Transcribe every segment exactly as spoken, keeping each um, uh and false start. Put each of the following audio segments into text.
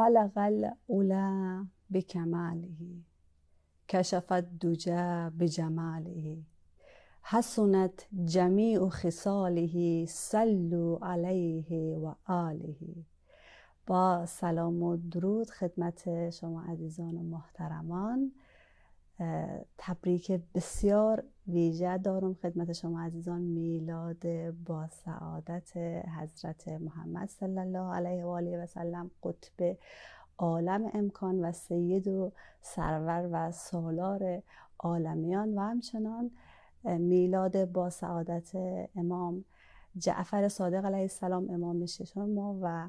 فلق العلا بکماله کشف الدجى بجماله حسنت جمیع خصاله صلوا علیه و آله. با سلام و درود خدمت شما عزیزان و محترمان، تبریک بسیار ویژه دارم خدمت شما عزیزان. میلاد با سعادت حضرت محمد صلی الله علیه و آله و سلم، قطب عالم امکان و سید و سرور و سالار عالمیان، و همچنان میلاد با سعادت امام جعفر صادق علیه السلام، امام ششم ما و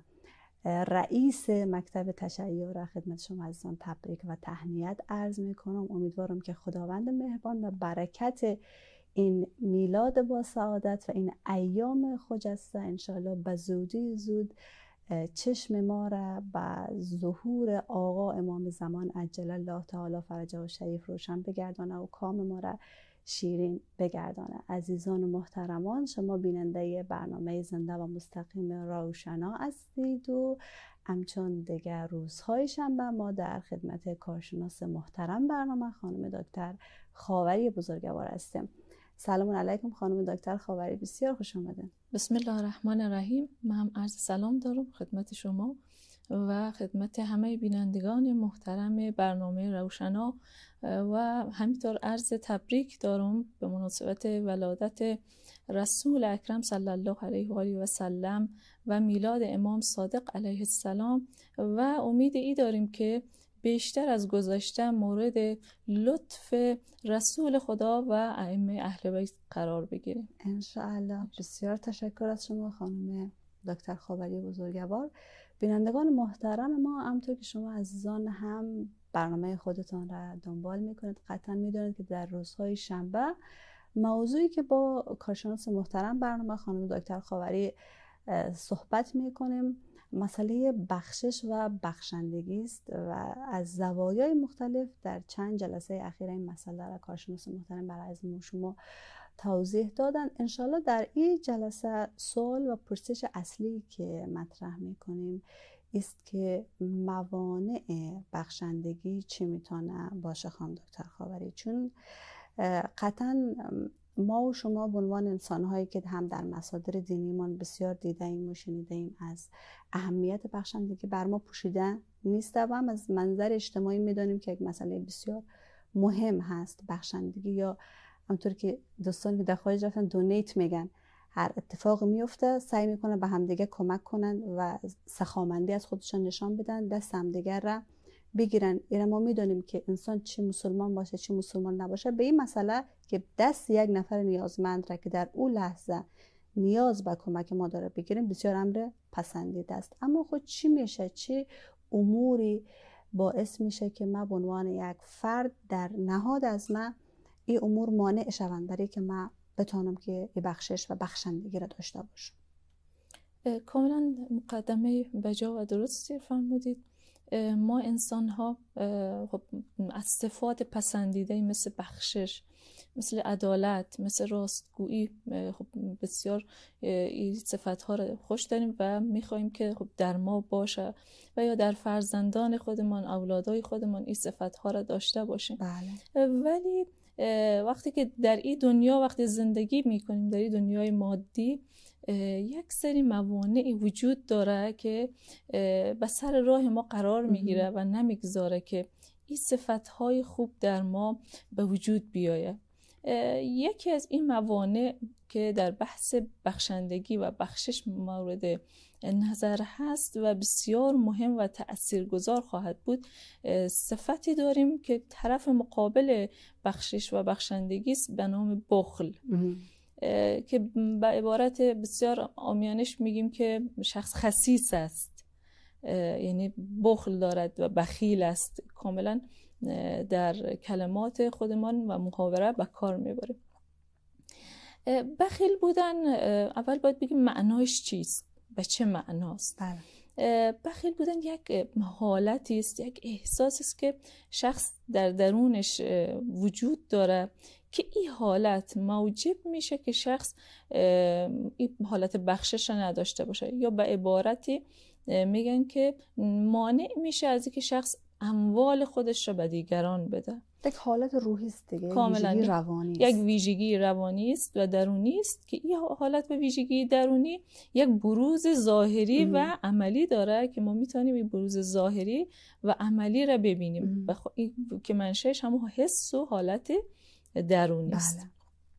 رئیس مکتب تشیع را خدمت شما عزیزان تبریک و تهنیت عرض می کنم. امیدوارم که خداوند مهربان و برکت این میلاد با سعادت و این ایام خجسته انشاءالله به زودی زود چشم ما را به ظهور آقا امام زمان عجل الله تعالی فرجه و شریف روشن بگردانه و کام ما را شیرین بگردانه. عزیزان و محترمان، شما بیننده برنامه زنده و مستقیم روشنا هستید و همچون دیگر روزهای شنبه ما در خدمت کارشناس محترم برنامه خانم دکتر خاوری بزرگوار هستیم. سلام علیکم خانم دکتر خاوری، بسیار خوش آمدین. بسم الله الرحمن الرحیم. من هم عرض سلام دارم خدمت شما و خدمت همه بینندگان محترم برنامه روشنا و همینطور عرض تبریک دارم به مناسبت ولادت رسول اکرم صلی الله علیه و آله و سلم و میلاد امام صادق علیه السلام، و امید ای داریم که بیشتر از گذشته مورد لطف رسول خدا و ائمه اهل بیت قرار بگیریم ان شاء الله. بسیار تشکر از شما خانم دکتر خاوری بزرگوار. بینندگان محترم ما، همونطور که شما عزیزان هم برنامه خودتان را دنبال میکنید، قطعا میدونید که در روزهای شنبه موضوعی که با کارشناس محترم برنامه خانم دکتر خاوری صحبت میکنیم مسئله بخشش و بخشندگی است و از زوایای مختلف در چند جلسه اخیر این مسئله را کارشناس محترم برای از شما توضیح دادن. انشالله در این جلسه سوال و پرسش اصلی که مطرح میکنیم است که موانع بخشندگی چی میتونه باشه خانم دکتر خاوری؟ چون قطعا ما و شما به عنوان انسان‌هایی که هم در مصادر دینیمان بسیار دیده ایم و شنیده ایم از اهمیت بخشندگی بر ما پوشیده نیست و هم از منظر اجتماعی میدانیم که یک مسئله بسیار مهم هست بخشندگی، یا همونطور که دوستان که در خارج رفتن دونیت میگن، هر اتفاق میفته سعی میکنن به همدیگه کمک کنن و سخاوندی از خودشان نشان بدن، دست همدیگه را بگیرن. اینا ما میدونیم که انسان چی مسلمان باشه چی مسلمان نباشه، به این مسئله که دست یک نفر نیازمند را که در اون لحظه نیاز به کمک ما داره بگیریم بسیار امر پسندیده است. اما خود چی میشه، چه اموری باعث میشه که ما به عنوان یک فرد در نهاد از ما این امور مانع شوند برای که ما بتونم که بخشش و بخشندگی را داشته باشم؟ کاملا مقدمه بجا و درستی فرمودید. ما انسان ها خب از صفات پسندیده مثل بخشش، مثل عدالت، مثل راستگویی خب بسیار این صفات ها رو خوش داریم و میخوایم که خب در ما باشه و یا در فرزندان خودمان، اولادای خودمان این صفات ها رو داشته باشیم. بله. ولی وقتی که در این دنیا وقتی زندگی میکنیم، در این دنیای مادی، یک سری موانعی وجود داره که به سر راه ما قرار میگیره و نمیگذاره که این صفتهای خوب در ما به وجود بیایه. یکی از این موانع که در بحث بخشندگی و بخشش مورد نظر هست و بسیار مهم و تأثیرگذار خواهد بود، صفتی داریم که طرف مقابل بخشش و بخشندگی است به نام بخل، که به عبارت بسیار عامیانش میگیم که شخص خسیس است، یعنی بخل دارد و بخیل است. کاملا در کلمات خودمان و محاوره به کار میبریم. بخیل بودن اول باید بگیم معنایش چیست، به چه معناست. بله. بخیل بودن یک حالتی است، یک احساسی است که شخص در درونش وجود داره که این حالت موجب میشه که شخص این حالت بخشش نداشته باشه، یا به عبارتی میگن که مانع میشه از اینکه شخص اموال خودش را به دیگران بده. یک حالت روحی است دیگه، کاملا ویژگی روانی است. یک ویژگی روانی است و درونی است که این حالت به ویژگی درونی یک بروز ظاهری ام. و عملی داره که ما میتونیم این بروز ظاهری و عملی را ببینیم بخ... که منشأش همون حس و حالت درونی است. بله.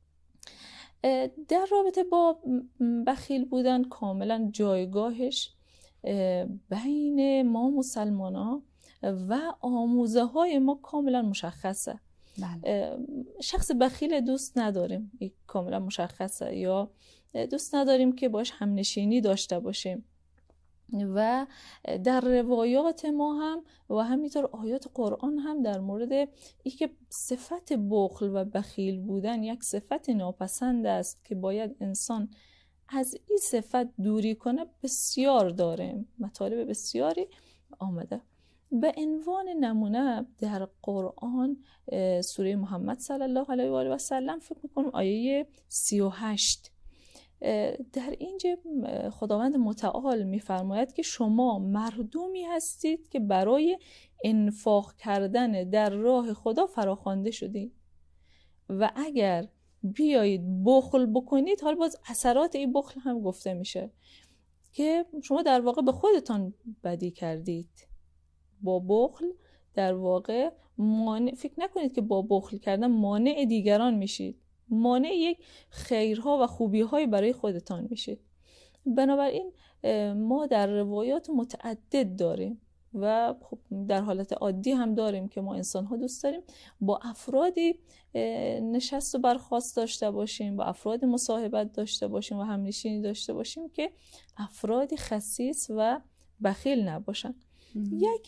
در رابطه با بخیل بودن کاملا جایگاهش بین ما مسلمان‌ها و آموزه های ما کاملا مشخصه. بله. شخص بخیل دوست نداریم، این کاملا مشخصه، یا دوست نداریم که باش همنشینی داشته باشیم. و در روایات ما هم و همینطور آیات قرآن هم در مورد این که صفت بخل و بخیل بودن یک صفت ناپسند است که باید انسان از این صفت دوری کنه بسیار داره، مطالب بسیاری آمده. به عنوان نمونه در قرآن سوره محمد صلی الله علیه و آله و سلم فکر می‌کنم آیه سی و هشت، در اینجا خداوند متعال می‌فرماید که شما مردمی هستید که برای انفاق کردن در راه خدا فراخوانده شدید و اگر بیایید بخل بکنید، حال باز اثرات این بخل هم گفته میشه که شما در واقع به خودتان بدی کردید. با بخل در واقع مانع، فکر نکنید که با بخل کردن مانع دیگران میشید، مانع یک خیرها و خوبی‌های برای خودتان میشید. بنابراین ما در روایات متعدد داریم و خب در حالت عادی هم داریم که ما انسان‌ها دوست داریم با افرادی نشست و برخاست داشته باشیم، با افرادی مصاحبت داشته باشیم و همنشینی داشته باشیم که افرادی خسیس و بخیل نباشن. یک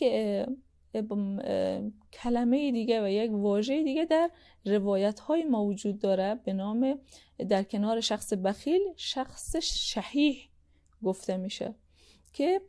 کلمه دیگه و یک واژه دیگه در روایت های ما وجود داره به نام، در کنار شخص بخیل، شخص شحیح گفته میشه که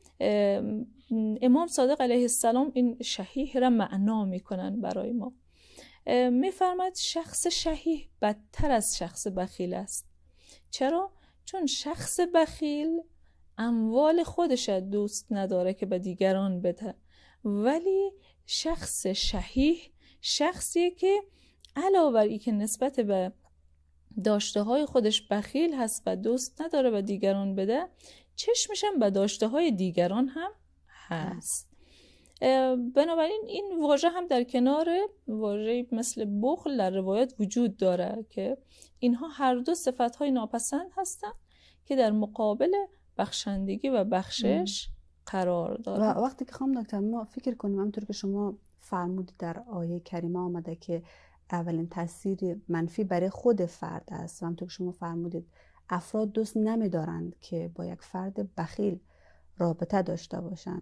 امام صادق علیه السلام این شحیح را معنا میکنن برای ما. میفرماید شخص شحیح بدتر از شخص بخیل است. چرا؟ چون شخص بخیل اموال خودش دوست نداره که به دیگران بده، ولی شخص شحیح شخصیه که علاوه بر اینکه نسبت به داشته های خودش بخیل هست و دوست نداره به دیگران بده، چشمش هم به داشته های دیگران هم هست. بنابراین این واژه هم در کنار واژه مثل بخل در روایت وجود داره که اینها هر دو صفت های ناپسند هستن که در مقابل بخشندگی و بخشش قرار داره. و وقتی که خانم دکتر ما فکر کنیم همونطور که شما فرمودید در آیه کریمه آمده که اولین تاثیر منفی برای خود فرد است و همونطور که شما فرمودید افراد دوست نمی‌دارند که با یک فرد بخیل رابطه داشته باشند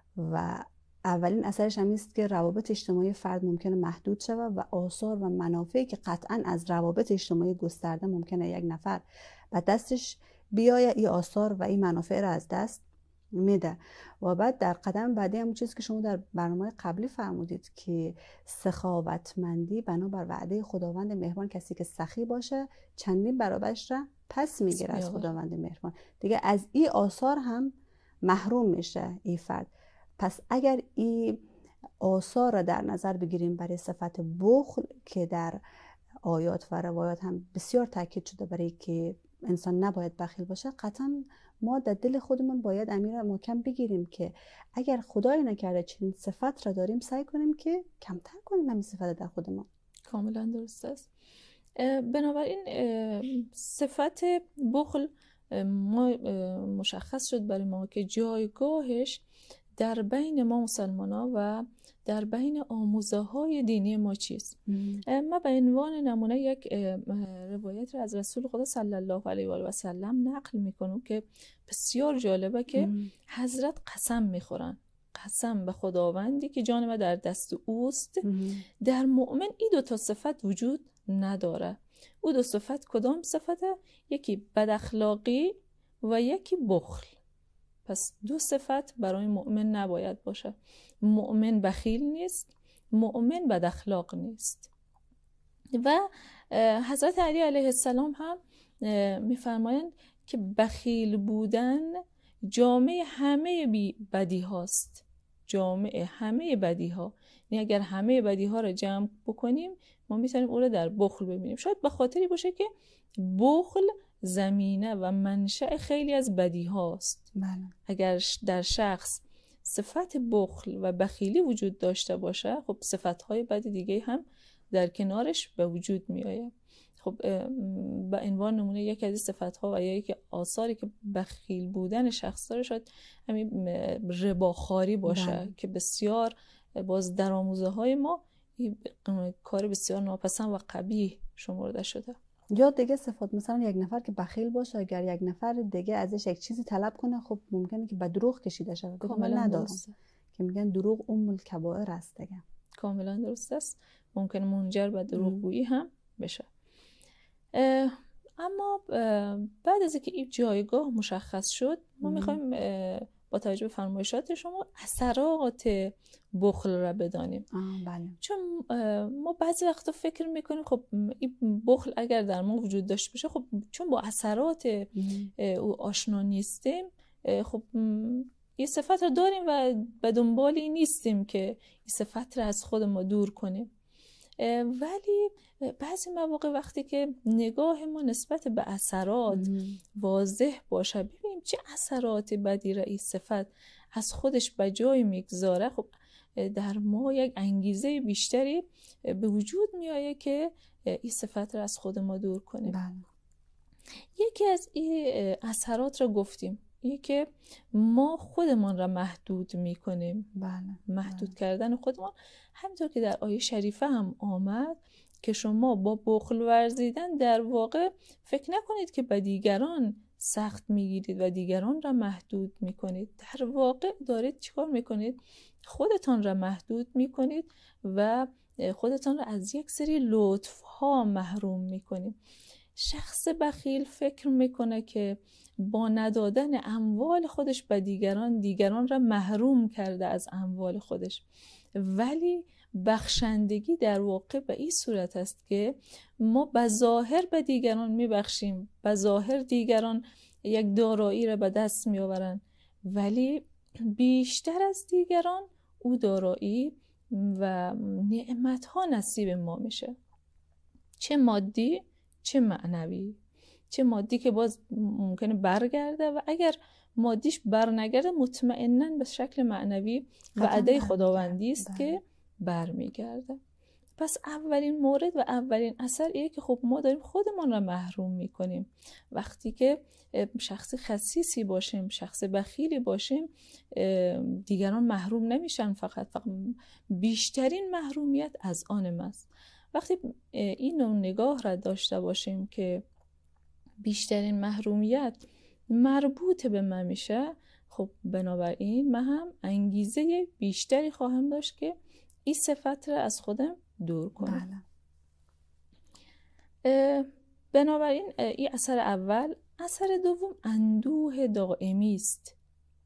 و اولین اثرش هم است که روابط اجتماعی فرد ممکنه محدود شود و آثار و منافعی که قطعاً از روابط اجتماعی گسترده ممکنه یک نفر به دستش بیایه این آثار و این منافع را از دست میده. و بعد در قدم بعدی هم چیزی که شما در برنامه قبلی فرمودید که سخاوتمندی بنابر وعده خداوند مهربان، کسی که سخی باشه چندین برابرش را پس میگیره از خداوند مهربان، دیگه از این آثار هم محروم میشه این فرد. پس اگر این آثار را در نظر بگیریم برای صفت بخل که در آیات و روایات هم بسیار تاکید شده برای که انسان نباید بخیل باشه، قطعا ما در دل خودمون باید امیر محکم بگیریم که اگر خدای نکرده چنین صفت را داریم سعی کنیم که کمتر کنیم همین صفت در خودمون. کاملا درست است. بنابراین صفت بخل ما مشخص شد برای ما که جایگاهش در بین ما مسلمان‌ها و در بین آموزه های دینی ما چیست. ما به عنوان نمونه یک روایت را از رسول خدا صلی الله علیه و آله و سلم نقل میکنم که بسیار جالبه که ام. حضرت قسم میخورن، قسم به خداوندی که جان ما در دست اوست، ام. در مؤمن این دو تا صفت وجود نداره. او دو صفت کدام صفته؟ یکی بد اخلاقی و یکی بخل. پس دو صفت برای مؤمن نباید باشه. مؤمن بخیل نیست، مؤمن بد اخلاق نیست. و حضرت علی علیه السلام هم میفرمایند که بخیل بودن جامعه همه بدی هاست، جامعه همه بدی ها. یعنی اگر همه بدی ها رو جمع بکنیم ما میتونیم اون رو در بخل ببینیم. شاید به خاطری باشه که بخل زمینه و منشأ خیلی از بدی هاست. بله. اگر در شخص صفت بخل و بخیلی وجود داشته باشه، خب صفت‌های بد دیگه هم در کنارش به وجود میآید. خب به عنوان نمونه یکی از صفت‌ها و یا یکی آثاری که بخیل بودن شخص داره شاید همین رباخواری باشه. بله. که بسیار باز در آموزه های ما کار بسیار ناپسند و قبیح شمرده شده. یا دیگه صفات مثلا یک نفر که بخیل باشه، اگر یک نفر دیگه ازش یک چیزی طلب کنه، خب ممکنه که به دروغ کشیده شه. کاملا ندارم که میگن دروغ ام الکبائر است دیگه. کاملا درست است. ممکن منجر به دروغگویی هم بشه. اما بعد از اینکه این جایگاه مشخص شد، ما میخوایم با توجه به فرمایشات شما اثرات بخل را بدانیم. بله. چون ما بعضی وقتا فکر میکنیم خب این بخل اگر در ما وجود داشته باشه، خب چون با اثرات او آشنا نیستیم، خب این صفت رو داریم و به دنبال این نیستیم که این صفت رو از خود ما دور کنیم. ولی بعضی مواقع وقتی که نگاه ما نسبت به اثرات واضح باشه، ببینیم چه اثرات بدی را این صفت از خودش به جای میگذاره، خب در ما یک انگیزه بیشتری به وجود میآید که این صفت را از خود ما دور کنیم. بله. یکی از این اثرات را گفتیم، یکی که ما خودمان را محدود میکنیم. بله. محدود بله. کردن خودمان، همینطور که در آیه شریفه هم آمد که شما با بخل ورزیدن در واقع فکر نکنید که به دیگران سخت میگیرید و دیگران را محدود میکنید. در واقع دارید چیکار میکنید؟ خودتان را محدود میکنید و خودتان را از یک سری لطف ها محروم میکنید. شخص بخیل فکر میکنه که با ندادن اموال خودش به دیگران، دیگران را محروم کرده از اموال خودش. ولی بخشندگی در واقع به این صورت است که ما به ظاهر به دیگران میبخشیم، به ظاهر دیگران یک دارایی را به دست میآورند، ولی بیشتر از دیگران او دارایی و نعمتها نصیب ما میشه، چه مادی چه معنوی. چه مادی که باز ممکنه برگرده و اگر مادیش برنگرده مطمئناً به شکل معنوی وعده خداوندی است که برمیگرده. پس اولین مورد و اولین اثر اینه که خب ما داریم خودمان را محروم میکنیم. وقتی که شخص خسیسی باشیم، شخص بخیلی باشیم، دیگران محروم نمیشن، فقط فقط بیشترین محرومیت از آن ماست. وقتی این نوع نگاه را داشته باشیم که بیشترین محرومیت مربوط به من میشه، خب بنابراین من هم انگیزه بیشتری خواهم داشت که این صفت را از خودم دور کنم. بله. بنابراین این اثر اول. اثر دوم اندوه دائمی است.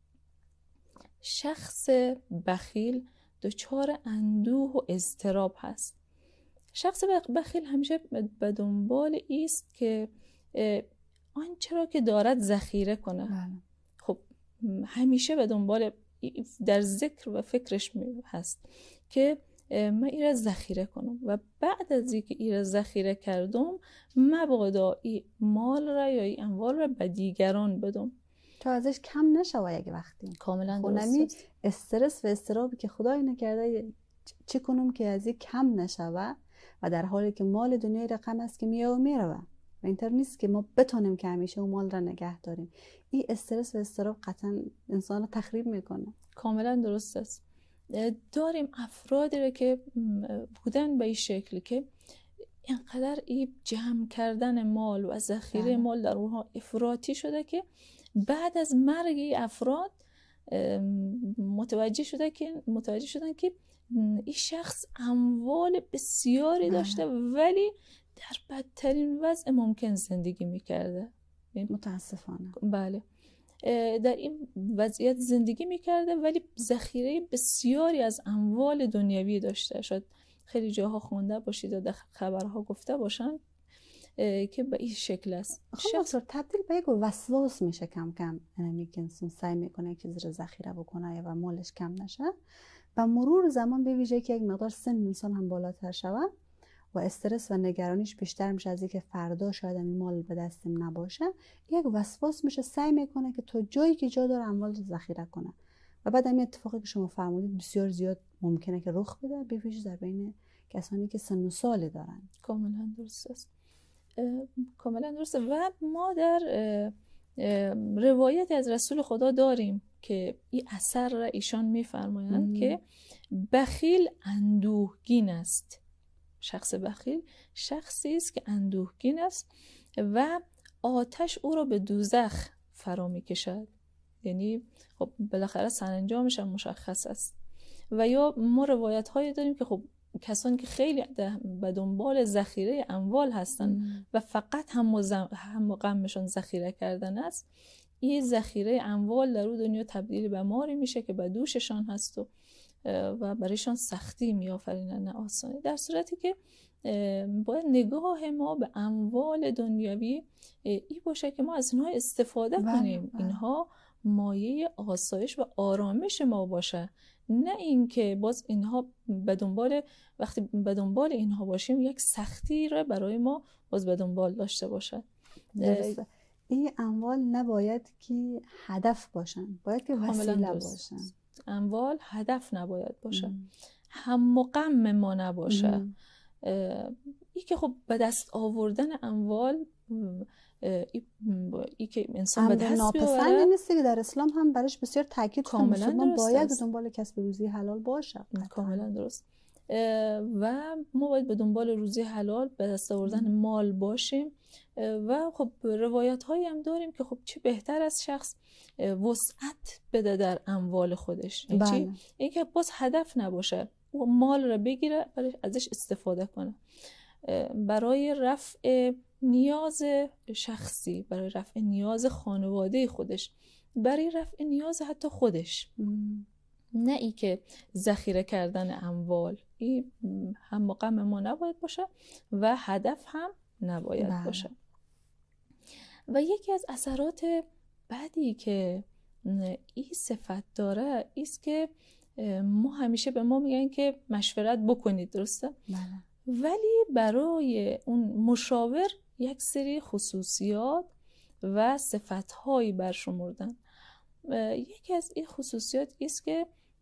شخص بخیل دچار اندوه و اضطراب هست. شخص بخیل همیشه به دنبال است که آنچه را که دارد ذخیره کنه. بله. خب همیشه به دنبال در ذکر و فکرش هست که من این را ذخیره کنم و بعد از اینکه این را ذخیره کردم مبادا این مال را یا این اموال را به دیگران بدم تا ازش کم نشوه. یک وقتی کاملا درست استرس و استرابی که خدای نکرده چی کنم که از این کم نشوه و در حالی که مال دنیای رقم است که میاد و میره و اینطور نیست که ما بتونیم که همیشه اون مال را نگه داریم. این استرس و استراب قطعا انسان رو تخریب میکنه. کاملا درست است. داریم افرادی را که بودن به این شکل که اینقدر این جمع کردن مال و ذخیره مال در اونها افراطی شده که بعد از مرگ این افراد متوجه شده که متوجه شدن که این شخص اموال بسیاری داشته ولی در بدترین وضع ممکن زندگی میکرده. متاسفانه. بله، در این وضعیت زندگی میکرده ولی ذخیره بسیاری از اموال دنیوی داشته. شاید خیلی جاها خونده باشید و در خبرها گفته باشن که به این شکل است. خب دکتر تبدیل به یک وسواس میشه کم کم، یعنی که انسان سعی میکنه که زیر ذخیره بکنه و مالش کم نشه. و مرور زمان به ویژه که یک مقدار سن انسان هم بالاتر شود و استرس و نگرانیش بیشتر میشه از اینکه فردا شاید این مال به دستم نباشه، یک وسواس میشه، سعی میکنه که تا جایی که جا داره اموال ذخیره کنه. و بعد این اتفاقی که شما فرمودید بسیار زیاد ممکنه که رخ بده، به ویژه در بین کسانی که سن و سال دارن. کاملا درست است. کاملا درسته. و ما در روایت از رسول خدا داریم که این اثر را ایشان میفرمایند که بخیل اندوهگین است. شخص بخیل شخصی است که اندوهگین است و آتش او را به دوزخ فرا میکشد. یعنی خب بالاخره سرانجامش هم مشخص است. و یا ما روایت هایی داریم که خب کسانی که خیلی به دنبال ذخیره اموال هستند و فقط هم و غمشون ذخیره کردن است، این ذخیره اموال در اون دنیا تبدیل به ماری میشه که به دوششان هست و و برایشان سختی میآفرینه نه آسانی. در صورتی که باید نگاه ما به اموال دنیوی این باشه که ما از اینها استفاده کنیم، اینها مایه آسایش و آرامش ما باشه، نه اینکه باز اینها به دنبال وقتی به دنبال اینها باشیم یک سختی را برای ما باز به دنبال داشته باشه. این اموال نباید که هدف باشن، باید که وسیله باشن. اموال هدف نباید باشه، هم و غم ما نباشه. ای که خب به دست آوردن اموال ای, ای که انسان به دست بیاره نیست که در اسلام هم برش بسیار تاکید کاملا درست باید دنبال کسب روزی حلال باشه. کاملا درست. و ما باید به دنبال روزی حلال به دست آوردن مال باشیم. و خب روایت هایی هم داریم که خب چه بهتر از شخص وسعت بده در اموال خودش. بله. این که باز هدف نباشه و مال را بگیره برای ازش استفاده کنه برای رفع نیاز شخصی، برای رفع نیاز خانواده خودش، برای رفع نیاز حتی خودش. م. نه ای که ذخیره کردن اموال این هم غم ما نباید باشه و هدف هم نباید بله. باشه. و یکی از اثرات بعدی که این صفت داره ایست که ما همیشه به ما میگن که مشورت بکنید، درسته؟ بله. ولی برای اون مشاور یک سری خصوصیات و صفت‌هایی برشمردن. یکی از این خصوصیات ایست که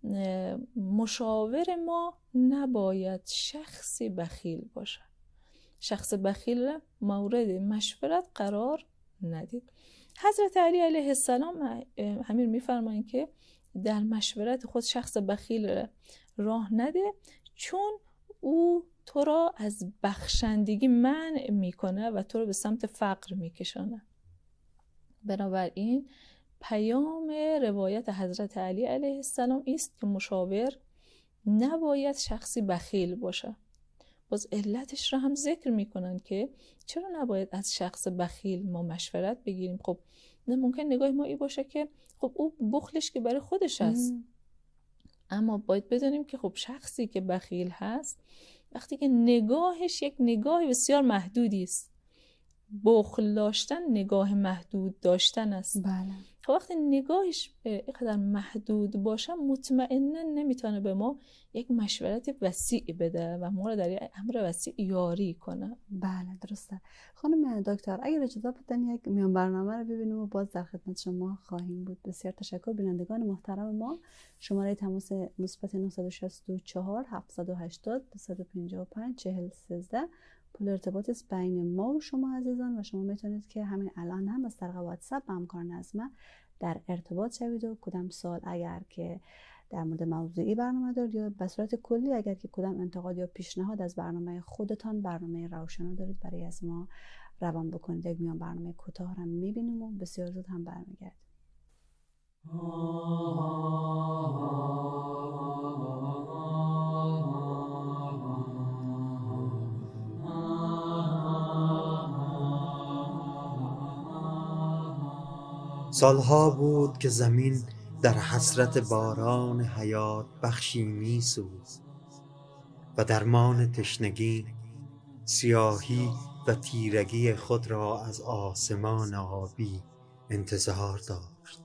مشاور ما نباید شخصی بخیل باشه. شخص بخیل مورد مشورت قرار ندید. حضرت علی علیه السلام همین میفرمایند که در مشورت خود شخص بخیل راه نده، چون او تو را از بخشندگی منع میکنه و تو را به سمت فقر میکشانه. بنابراین پیام روایت حضرت علی علیه السلام است که مشاور نباید شخصی بخیل باشه. باز علتش را هم ذکر میکنن که چرا نباید از شخص بخیل ما مشورت بگیریم. خب نه ممکن نگاه ما این باشه که خب او بخلش که برای خودش هست، اما باید بدونیم که خب شخصی که بخیل هست وقتی که نگاهش یک نگاه بسیار محدودی است. بخل داشتن نگاه محدود داشتن است. بله. خب وقتی نگاهش اینقدر محدود باشه مطمئنا نمیتونه به ما یک مشورت وسیع بده و ما را در یک امر وسیع یاری کنه. بله درسته. خانم دکتر اگر اجازه بدن یک میان برنامه رو ببینیم و باز در خدمت شما خواهیم بود. بسیار تشکر. بینندگان محترم ما، شماره تماس مثبت نه شش چهار هفت هشت صفر دو پنج پنج چهار یک سه پول ارتباط است بین ما و شما عزیزان و شما میتونید که همین الان هم از طریق واتساپ با همکار نظمه در ارتباط شوید و کدام سوال اگر که در مورد موضوعی برنامه دارید یا به صورت کلی اگر که کدام انتقاد یا پیشنهاد از برنامه خودتان، برنامه روشنا دارید برای از ما روان بکنید. یک میان برنامه کوتاه هم میبینیم و بسیار زود هم برمیگردیم. سالها بود که زمین در حسرت باران حیات بخشی می سوخت و درمان تشنگی، سیاهی و تیرگی خود را از آسمان آبی انتظار داشت.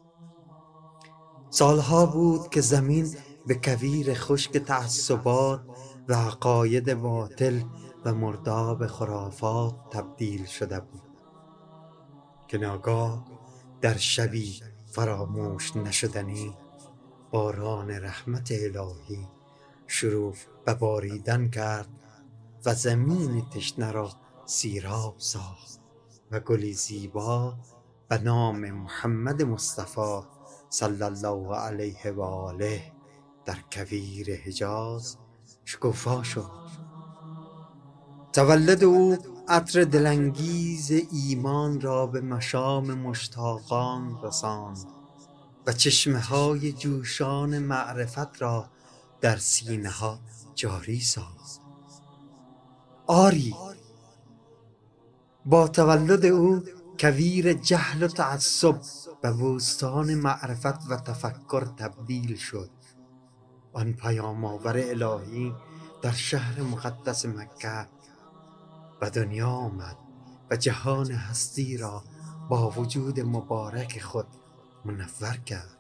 سالها بود که زمین به کویر خشک تعصبات و عقاید باطل و مرداب خرافات تبدیل شده بود که ناگاه در شبی فراموش نشدنی باران رحمت الهی شروع به باریدن کرد و زمین تشنه را سیراب ساخت و گلی زیبا به نام محمد مصطفی صلی الله علیه و آله در کویر حجاز شکوفا شد. تولد او عطر دلانگیز ایمان را به مشام مشتاقان رساند و چشمه های جوشان معرفت را در سینه ها جاری ساخت. آری، با تولد او کویر جهل و تعصب به بوستان معرفت و تفکر تبدیل شد. آن پیام آور الهی در شهر مقدس مکه به دنیا آمد و جهان هستی را با وجود مبارک خود منور کرد.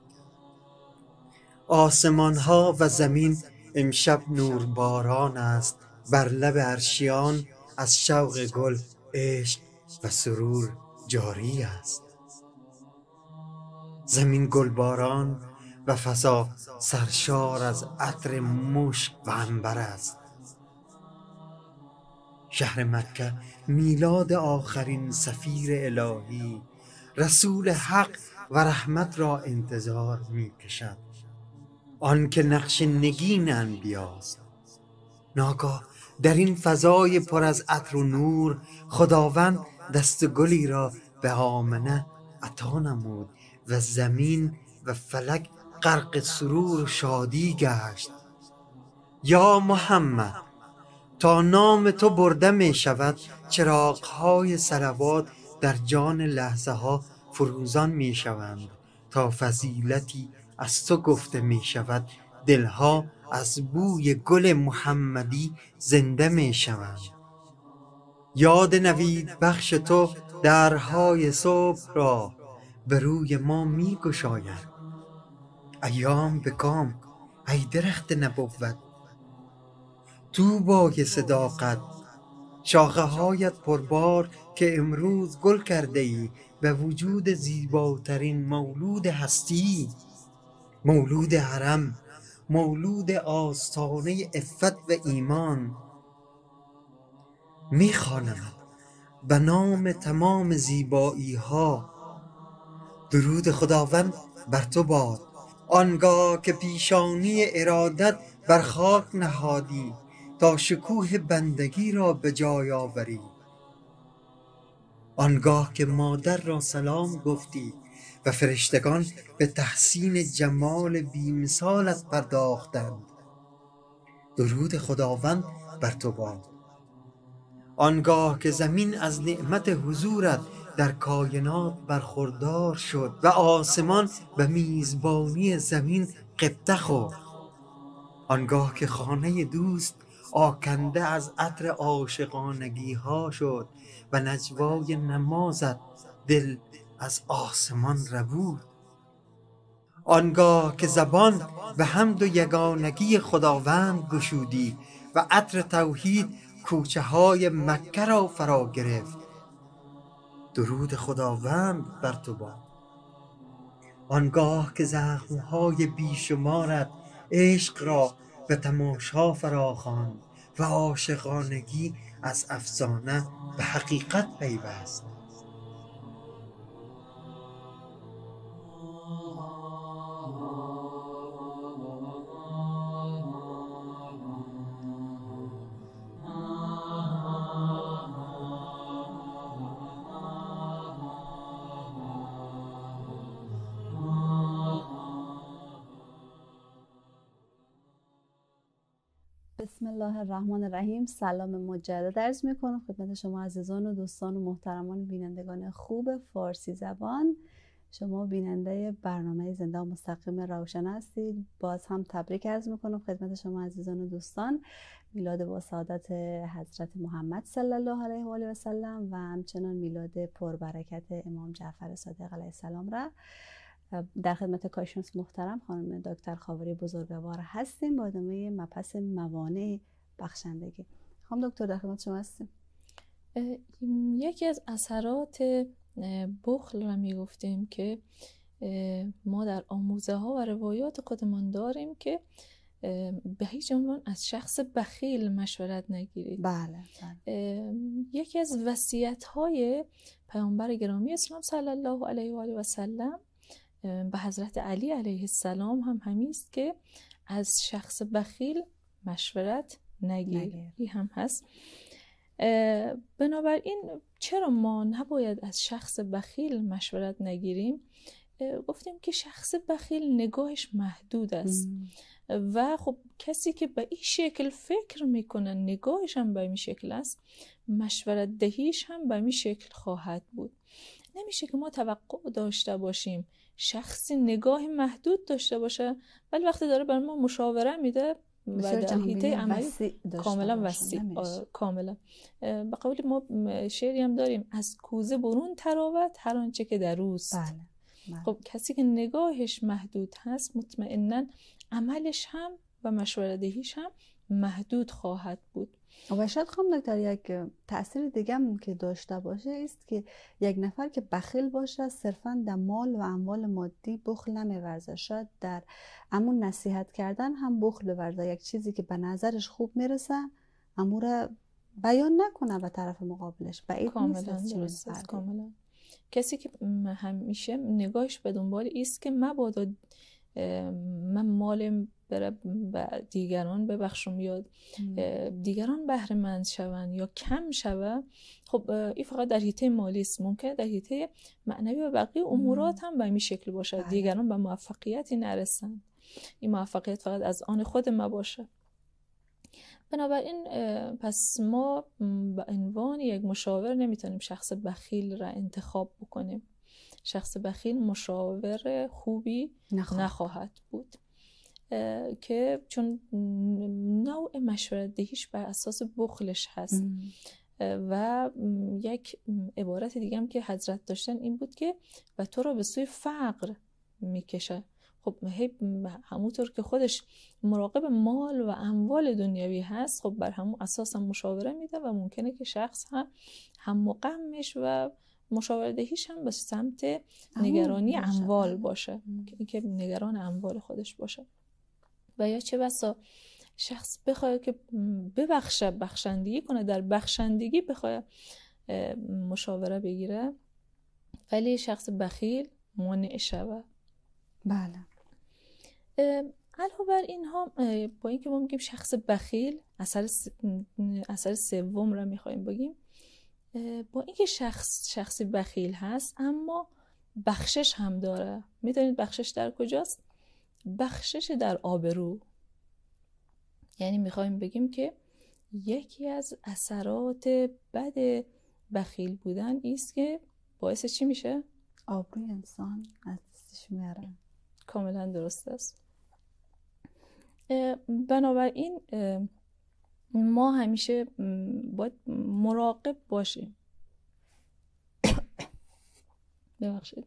آسمان ها و زمین امشب نورباران است، بر لب عرشیان از شوق گل عشق و سرور جاری است. زمین گلباران و فضا سرشار از عطر مشک و عنبر است. شهر مکه میلاد آخرین سفیر الهی رسول حق و رحمت را انتظار می کشد، آن که نقش نگین انبیاست. ناگاه در این فضای پر از عطر و نور خداوند دست گلی را به آمنه عطا نمود و زمین و فلک غرق سرور و شادی گشت. یا محمد، تا نام تو برده می شود چراغ‌های صلوات در جان لحظه ها فروزان می شوند. تا فضیلتی از تو گفته می شود دلها از بوی گل محمدی زنده می شوند. یاد نوید بخش تو درهای صبح را به روی ما می گشاید. ایام به کام ای درخت نبوت، طوبی صداقت، شاخه هایت پربار که امروز گل کرده ای به وجود زیباترین مولود هستی، مولود حرم، مولود آستانه عفت و ایمان. میخوانم به نام تمام زیبایی ها درود خداوند بر تو باد. آنگاه که پیشانی ارادت بر خاک نهادی تا شکوه بندگی را به جای آوری، آنگاه که مادر را سلام گفتی و فرشتگان به تحسین جمال بی‌مثالت پرداختند، درود خداوند بر تو باد. آنگاه که زمین از نعمت حضورت در کائنات برخوردار شد و آسمان به میزبانی زمین غبطه خورد، آنگاه که خانه دوست آکنده از عطر عاشقانگی ها شد و نجوای نمازت دل از آسمان ربود، آنگاه که زبان به حمد و یگانگی خداوند گشودی و عطر توحید کوچه های مکه را فرا گرفت، درود خداوند بر تو باد. آنگاه که زخمهای بیشمارت عشق را به تماشا فراخواند و عاشقانگی از افسانه به حقیقت پیوست، بسم الله الرحمن الرحیم. سلام مجدد عرض میکنم خدمت شما عزیزان و دوستان و محترمان بینندگان خوب فارسی زبان. شما بیننده برنامه زنده و مستقیم روشن هستید. باز هم تبریک عرض میکنم خدمت شما عزیزان و دوستان، میلاد با سعادت حضرت محمد صلی الله علیه و آله و سلم و همچنان میلاد پربرکت امام جعفر صادق علیه السلام را در خدمت کارشناس محترم خانم دکتر خاوری بزرگوار هستیم با ادامه مبحث موانع بخشندگی. خانم دکتر در خدمت شما هستیم. یکی از اثرات بخل را می گفتیم که ما در آموزه ها و روایات خودمان داریم که به هیچ عنوان از شخص بخیل مشورت نگیرید. بله, بله. یکی از وصیت های پیامبر گرامی اسلام صلی الله علیه و آله و سلم به حضرت علی علیه السلام هم همین است که از شخص بخیل مشورت نگیر. این هم هست. بنابراین چرا ما نباید از شخص بخیل مشورت نگیریم؟ گفتیم که شخص بخیل نگاهش محدود است ام. و خب کسی که به این شکل فکر میکنه نگاهش هم به این شکل است، مشورت دهیش هم به این شکل خواهد بود. نمیشه که ما توقع داشته باشیم شخصی نگاه محدود داشته باشه ولی وقتی داره بر ما مشاوره میده و در حیطه عملی کاملا وسیع کاملا. به قول ما شعری هم داریم از کوزه برون تراوت هر آنچه که در اوست. بله. بله. خب کسی که نگاهش محدود هست مطمئناً عملش هم و مشوره دهیش هم محدود خواهد بود. و شاید خانم دکتر یک تأثیر دیگه هم که داشته باشه است که یک نفر که بخیل باشه صرفاً در مال و اموال مادی بخل نمی‌ورزه، شاید در همون نصیحت کردن هم بخل بورزه، یک چیزی که به نظرش خوب میرسه امور بیان نکنه به طرف مقابلش. بعید کاملا درست است. کاملا کسی که همیشه نگاهش به دنبال است که مبادا من مال بره به دیگران ببخشم یا دیگران بهره مند شون یا کم شوه، خب این فقط در حیطه مالی است. ممکنه در حیطه معنوی و بقیه امورات هم به این شکل باشه. دیگران به موفقیتی نرسن، این موفقیت فقط از آن خود ما باشه. بنابراین پس ما به عنوان یک مشاور نمیتونیم شخص بخیل را انتخاب بکنیم. شخص بخیل مشاور خوبی نخواهد, نخواهد بود که چون نوع مشورت دهیش بر اساس بخلش هست. ام. و یک عبارت دیگه هم که حضرت داشتن این بود که و تو را به سوی فقر میکشه. خب همونطور که خودش مراقب مال و اموال دنیوی هست، خب بر همون اساس هم مشاوره میده و ممکنه که شخص هم هم مقامش و مشاوره دهیش هم به سمت نگرانی اموال باشه، که نگران اموال خودش باشه. و یا چه بسا شخص بخواد که ببخشه، بخشندگی کنه، در بخشندگی بخواد مشاوره بگیره ولی شخص بخیل مانع شوه. بله. علاوه بر اینها با اینکه ما میگیم شخص بخیل، اثر اثر سوم را میخوایم بگیم، با اینکه شخص شخصی بخیل هست اما بخشش هم داره. میدونید بخشش در کجاست؟ بخشش در آبرو. یعنی میخوایم بگیم که یکی از اثرات بد بخیل بودن است که باعث چی میشه؟ آبروی انسان از دستش میاره. کاملا درست است. بنابراین ما همیشه باید مراقب باشیم ببخشید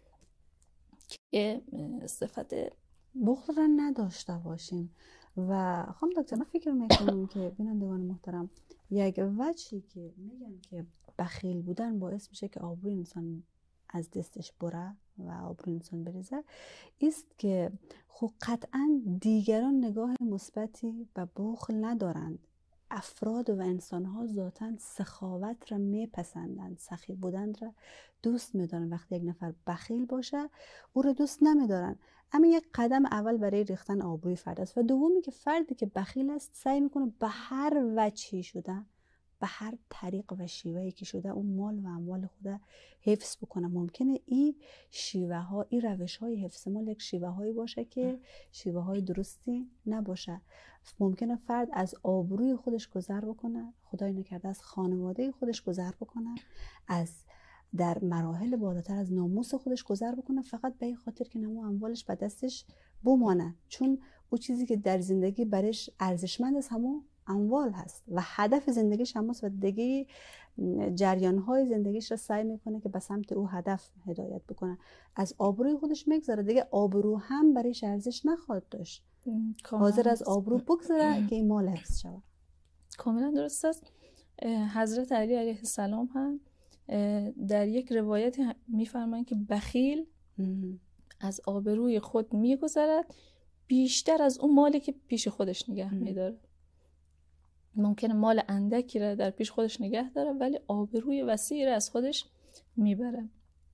که صفت بخل را نداشته باشیم. و خانم دکتر من فکر میکنم که بینندگان محترم یک وجهی که میگن که بخیل بودن باعث میشه که آبروی انسان از دستش بره و آبروی انسان بریزه است که خب قطعا دیگران نگاه مثبتی به بخل ندارند. افراد و انسانها ذاتاً سخاوت را میپسندند، سخی بودن را دوست میدارن. وقتی یک نفر بخیل باشه او را دوست نمیدارن. اما یک قدم اول برای ریختن آبروی فرد است. و دومی که فردی که بخیل است سعی میکنه به هر وجهی شده، به هر طریق و شیوهی که شده اون مال و اموال خود حفظ بکنه. ممکنه این شیوه ها، این روش های حفظ مال یک شیوه هایی باشه که شیوه های درستی نباشه. ممکنه فرد از آبروی خودش گذر بکنه، خدای نکرده از خانواده خودش گذر بکنه، از در مراحل بالاتر از ناموس خودش گذر بکنه، فقط به این خاطر که نمو اموالش به دستش بمانه، چون او چیزی که در زندگی برش ارزشمند است همون اموال هست و هدف زندگیش هماست و دیگه جریان‌های زندگیش را سعی میکنه که به سمت او هدف هدایت بکنه. از آبروی خودش میگذره، دیگه آبرو هم برایش ارزش نخواهد داشت، حاضر از آبرو بگذره که این مال حفظ شود. کاملا درست است. حضرت علی علیه السلام هم در یک روایت میفرمایند که بخیل از آبروی خود میگذرد بیشتر از اون مالی که پیش خودش نگه میداره. ممکنه مال اندکی را در پیش خودش نگه داره ولی آبروی وسیعی را از خودش میبره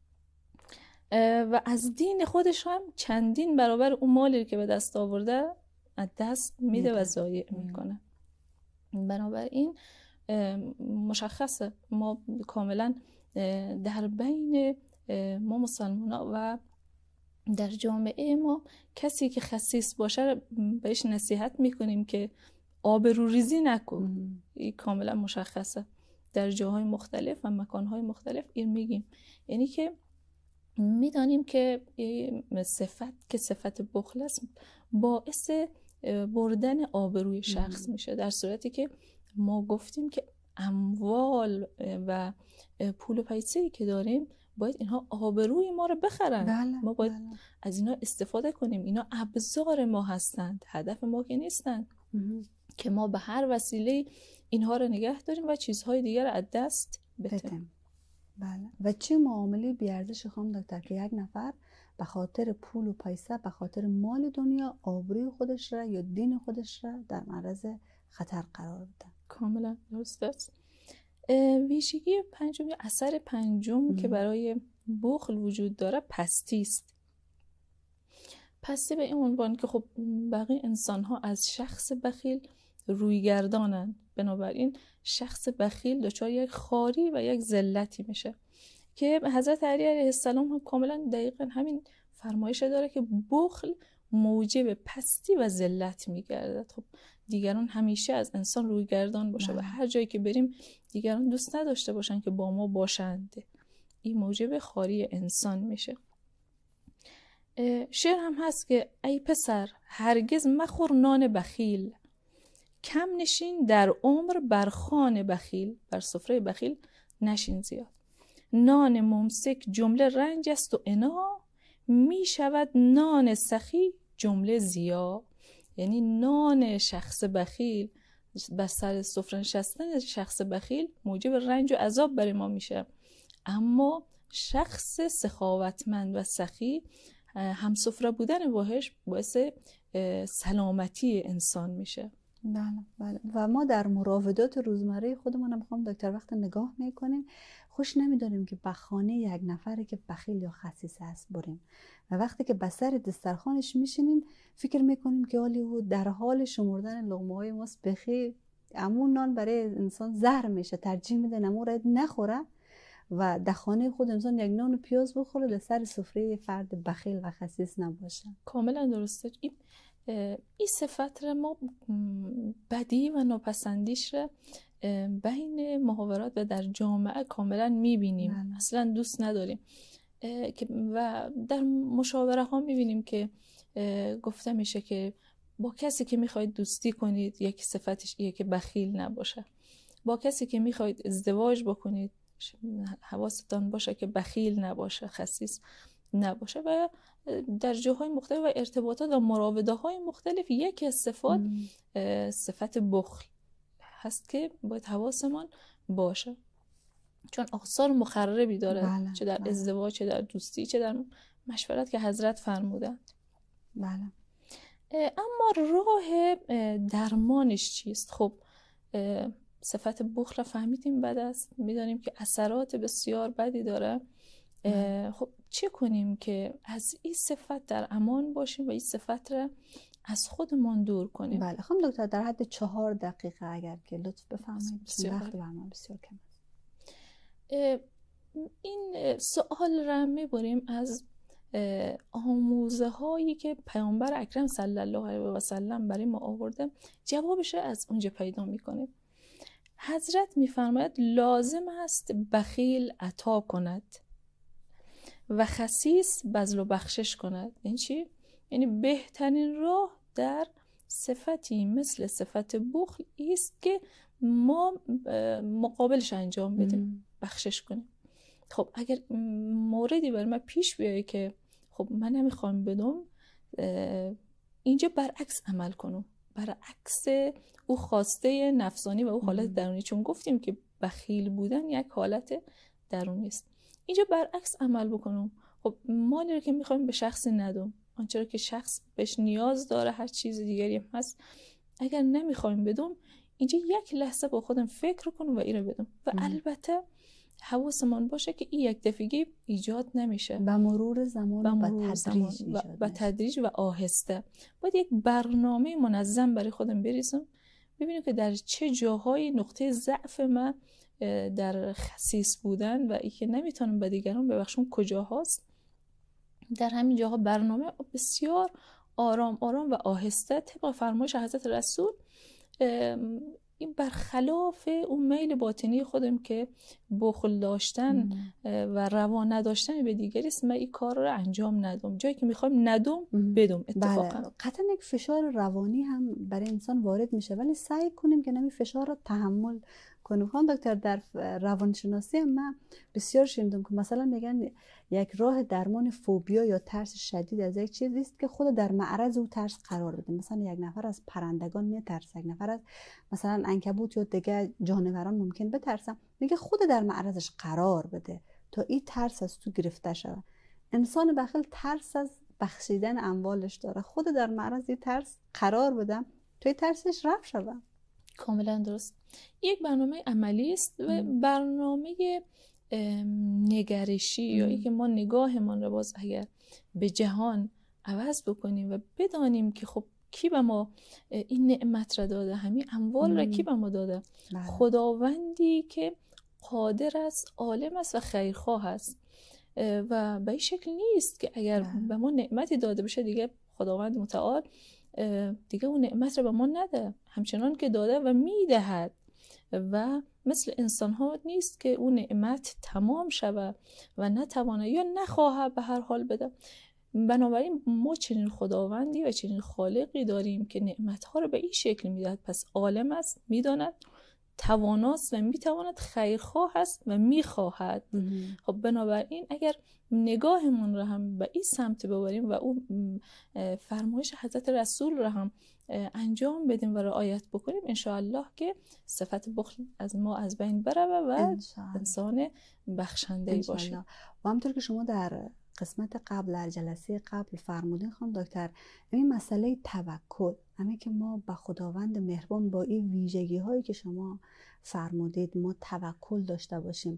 و از دین خودش هم چندین برابر اون مالی که به دست آورده از دست میده و ضایع میکنه. بنابراین مشخصه ما کاملا در بین ما مسلمان ها و در جامعه ما کسی که خسیس باشه بهش نصیحت میکنیم که آبروریزی نکن. این کاملا مشخصه در جاهای مختلف و مکانهای مختلف این میگیم، یعنی که میدانیم که صفت که صفت بخل است باعث بردن آبروی شخص میشه، در صورتی که ما گفتیم که اموال و پول و پیسه‌ای که داریم باید اینها آبروی ما رو بخرن. بله، ما باید بله. از اینا استفاده کنیم. اینا ابزار ما هستند، هدف ما که نیستند که ما به هر وسیله اینها رو نگه داریم و چیزهای دیگر از دست بدیم. بله. و چه معامله بی‌ارزش خانم دکتر که یک نفر به خاطر پول و پیسه، به خاطر مال دنیا آبروی خودش را یا دین خودش را در معرض خطر قرار بده. کاملا درست است. ویژگی پنجم یا اثر پنجم که برای بخل وجود داره پستی است. پستی به این عنوان که خب بقیه انسان ها از شخص بخیل روی گردانند، بنابراین شخص بخیل دچار یک خواری و یک ذلتی میشه که حضرت علی علیه السلام هم کاملا دقیقا همین فرمایش داره که بخل موجب پستی و ذلت میگردد. خب دیگران همیشه از انسان روی گردان باشه و هر جایی که بریم دیگران دوست نداشته باشن که با ما باشند، این موجب خواری انسان میشه. شعر هم هست که ای پسر هرگز مخور نان بخیل، کم نشین در عمر بر خوان بخیل، بر سفره بخیل نشین زیاد. نان ممسک جمله رنج است و عنا، می شود نان سخی جمله زیا. یعنی نان شخص بخیل، بر سر سفره نشستن شخص بخیل موجب رنج و عذاب برای ما میشه، اما شخص سخاوتمند و سخی هم سفره بودن باهش باعث سلامتی انسان میشه. بله بله. و ما در مراودات روزمره خودمون هم خانم دکتر وقت نگاه میکنیم خوش نمیداریم که به خانه یک نفری که بخیل یا خسیس است بریم و وقتی که به سر دسترخوانش میشینیم فکر میکنیم که حالی او در حال شمردن لقمه های ماست بخیر، امون نان برای انسان زهر میشه، ترجیح میده نمو را نخوره و در خانه خود انسان یک نان و پیاز بخوره، در سر سفره فرد بخیل و خسیس نباشه. کاملا درسته. این این صفت را ما بدی و ناپسندیش را بین محاورات و در جامعه کاملا میبینیم. بله. اصلا دوست نداریم و در مشاوره ها میبینیم که گفته میشه که با کسی که میخواید دوستی کنید یکی صفتش یکی بخیل نباشه، با کسی که میخواید ازدواج بکنید حواستان باشه که بخیل نباشه، خسیس نباشه. و در جاهای مختلف و ارتباطات و مراوده های مختلف یکی از صفات صفت بخل هست که باید حواسمان باشه، چون آثار مخربی داره. بله، چه در بله. ازدواج، چه در دوستی، چه در مشورت که حضرت فرمودند. بله. اما راه درمانش چیست؟ خب صفت بخل فهمیدیم بد است، میدانیم که اثرات بسیار بدی داره. خب چه کنیم که از این صفت در امان باشیم و این صفت را از خودمان دور کنیم؟ بله خانم دکتر در حد چهار دقیقه اگر که لطف بفرمایید، وقت برنامه بسیار کم است. این سوال را میبریم از آموزه هایی که پیامبر اکرم صلی الله علیه و سلم برای ما آورده، جوابش از اونجا پیدا میکنیم. حضرت میفرماید لازم است بخیل عطا کند و خسیس بذل و بخشش کند. این چی؟ یعنی بهترین راه در صفتی مثل صفت بخل است که ما مقابلش انجام بدیم، بخشش کنیم. خب اگر موردی برای من پیش بیایه که خب من نمیخوام بدم، اینجا برعکس عمل کنم، برعکس او خواسته نفسانی و او حالت درونی، چون گفتیم که بخیل بودن یک حالت درونی است. اینجا برعکس عمل بکنم. خب مالی رو که میخوایم به شخصی ندم، آنچه رو که شخص بهش نیاز داره، هر چیز دیگری هم هست، اگر نمیخوایم بدم، اینجا یک لحظه با خودم فکر کنم و این رو بدم. و ام. البته حواسمان باشه که این یک دفعگی ایجاد نمیشه، با مرور زمان و با تدریج و با تدریج و آهسته. باید یک برنامه منظم برای خودم بریزم، ببینم که در چه جاهای نقطه ضعف من در خسیس بودن و ای که نمیتونم به دیگران ببخشم کجا هست. در همین جاها برنامه بسیار آرام آرام و آهسته طبق فرمایش حضرت رسول، این برخلاف اون میل باطنی خودم که بخل داشتن و روا نداشتن به دیگری است، من این کار رو انجام ندم. جایی که میخوام ندم بدم اتفاقا. بله. قطعا یک فشار روانی هم برای انسان وارد میشه، ولی سعی کنیم که نمی فشار رو تحمل کنیم. خانم دکتر، در روانشناسی من بسیار شنیدم که مثلا میگن یک راه درمان فوبیا یا ترس شدید از یک چیزی است که خود در معرض او ترس قرار بده. مثلا یک نفر از پرندگان میترسه، یک نفر از مثلا عنکبوت یا دیگه جانوران ممکن بترسه، میگه خود در معرضش قرار بده تا این ترس از تو گرفته شود. انسان بخیل ترس از بخشیدن اموالش داره، خود در معرض این ترس قرار بده تا این ترسش رفع شود. کاملا درست. یک برنامه عملی است و برنامه نگرشی یا ای که ما نگاهمان رو باز اگر به جهان عوض بکنیم و بدانیم که خب کی به ما این نعمت را داده، همین اموال را کی به ما داده؟ بله. خداوندی که قادر است، عالم است و خیرخواه است و به این شکل نیست که اگر بله. به ما نعمتی داده بشه دیگه خداوند متعال دیگه اون نعمت رو به ما نده، همچنان که داده و میدهد و مثل انسان ها نیست که اون نعمت تمام شود و نتوانه یا نخواهد به هر حال بده. بنابراین ما چنین خداوندی و چنین خالقی داریم که نعمت ها رو به این شکل میدهد، پس عالم است، میداند، تواناست و میتواند، خیرخواه است و میخواهد. خب بنابراین اگر نگاهمون رو هم به این سمت ببریم و اون فرمایش حضرت رسول رو هم انجام بدیم و رعایت بکنیم، انشاءالله که صفت بخل از ما از بین بره و انسان بخشنده‌ای باشیم. و همطور که شما در قسمت قبل، در جلسه قبل فرمودین خانم دکتر، این مسئله توکل، همین که ما به خداوند مهربان با این ویژگی هایی که شما فرمودید ما توکل داشته باشیم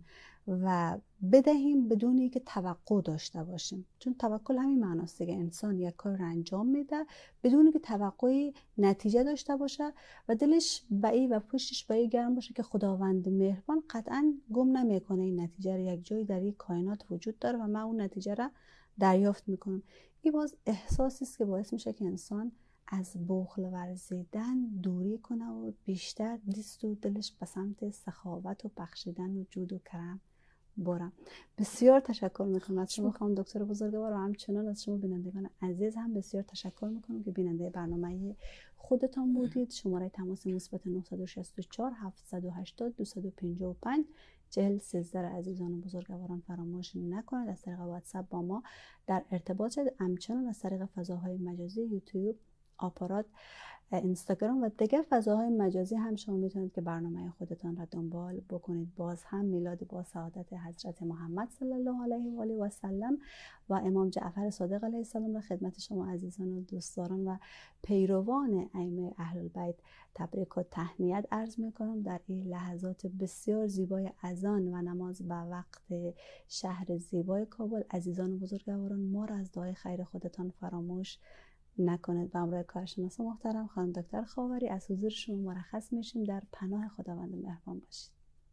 و بدهیم بدون اینکه توقع داشته باشیم. چون توکل همین معناست که انسان یک کار رو انجام میده بدون اینکه توقعی نتیجه داشته باشه و دلش به این و پشتش به این گرم باشه که خداوند مهربان قطعا گم نمیکنه این نتیجه رو، یک جایی در این کائنات وجود داره و من اون نتیجه رو دریافت میکنم. این باز احساسی است که باعث میشه که انسان از بخل ورزیدن دوری کنه و بیشتر دست و دلش به سمت سخاوت و بخشیدن و جود و کرم برم. بسیار تشکر میکنم از شما خانم دکتر بزرگوار و همچنان از شما بینندگان عزیز هم بسیار تشکر میکنم که بیننده برنامه خودتان بودید. شماره تماس مثبت نه شش چهار هفت هشت صفر دو پنج پنج چهل سیزده عزیزان و بزرگواران فراموش نکنید از طریق واتساپ با ما در ارتباط شد، همچنان از طریق فضاهای مجازی یوتیوب، آپارات، اینستاگرام و دیگر فضاهای مجازی هم شما میتونید که برنامه خودتان را دنبال بکنید. باز هم میلاد با سعادت حضرت محمد صلی الله علیه و آله و سلم و امام جعفر صادق علیه السلام را خدمت شما عزیزان و دوستداران و پیروان ائمه اهل البیت تبریک و تهنیت عرض میکنم در این لحظات بسیار زیبای اذان و نماز به وقت شهر زیبای کابل. عزیزان و بزرگواران، ما را از دعای خیر خودتان فراموش نکنید. به همراه کارشناس محترم خانم دکتر خاوری از حضور شما مرخص میشیم. در پناه خداوند مهربان باشید.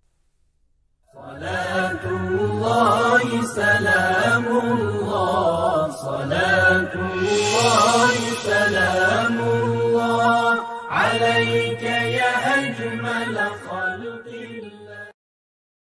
صلاة الله سلام الله، صلاة الله سلام الله عليك يا أجمل خلق الله.